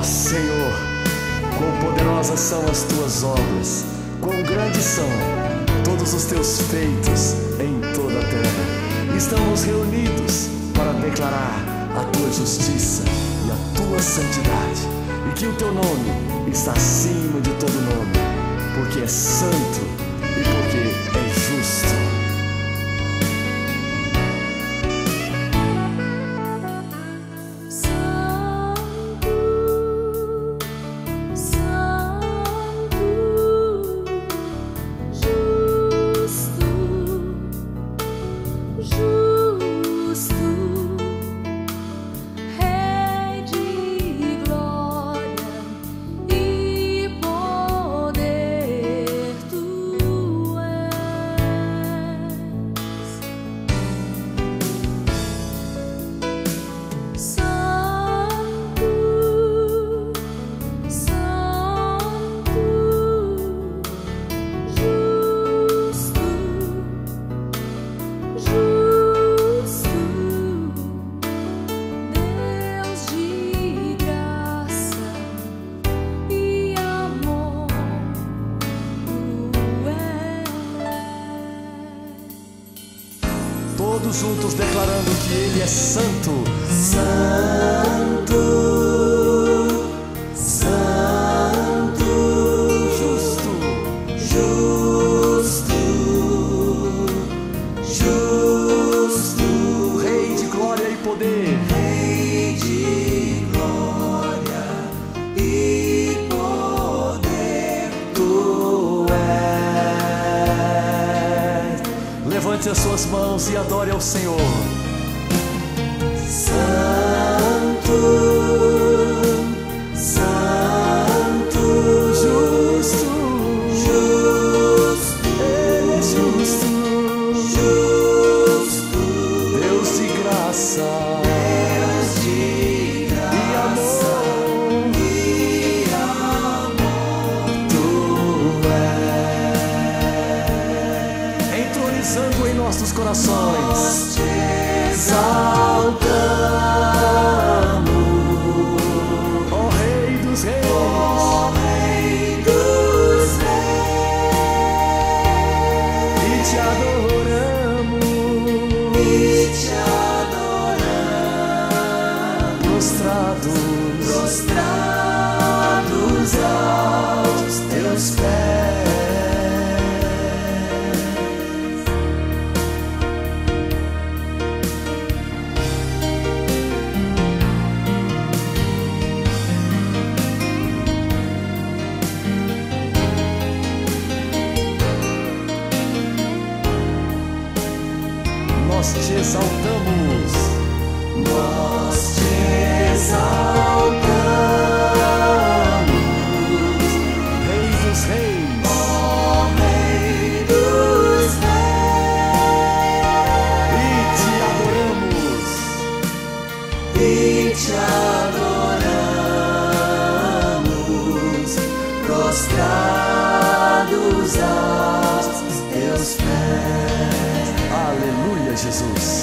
Senhor, quão poderosas são as tuas obras, quão grandes são todos os teus feitos em toda a terra. Estamos reunidos para declarar a tua justiça e a tua santidade, e que o teu nome está acima de todo nome, porque é santo e porque é justo. Todos juntos declarando que Ele é santo. Santo, santo, justo, justo, justo, Rei de glória e poder, Rei de glória e poder, Tu és. Levante as suas mãos e adore ao Senhor. Santo, santo, justo, justo, Ele é justo, justo, Deus de graça, Deus de graça e amor, Tu és. Entronizando em nossos corações, nós te exaltamos, ó Rei dos Reis, ó Rei dos Reis, e te adoramos, prostrados, prostrados aos teus pés. Nós te exaltamos, nós te exaltamos, Rei dos Reis, ó Rei dos Reis, e te adoramos, prostrados aos teus pés. Aleluia, Jesus.